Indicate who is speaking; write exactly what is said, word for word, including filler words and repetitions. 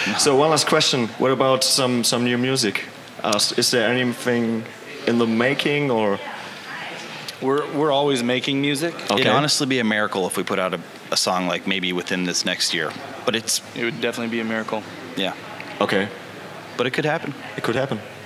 Speaker 1: So one last question: what about some some new music? Uh, is there anything in the making, or
Speaker 2: we're we're always making music?
Speaker 3: Okay. It'd honestly be a miracle if we put out a, a song like maybe within this next year. But it's
Speaker 2: it would definitely be a miracle.
Speaker 3: Yeah.
Speaker 1: Okay.
Speaker 3: But it could happen.
Speaker 1: It could happen.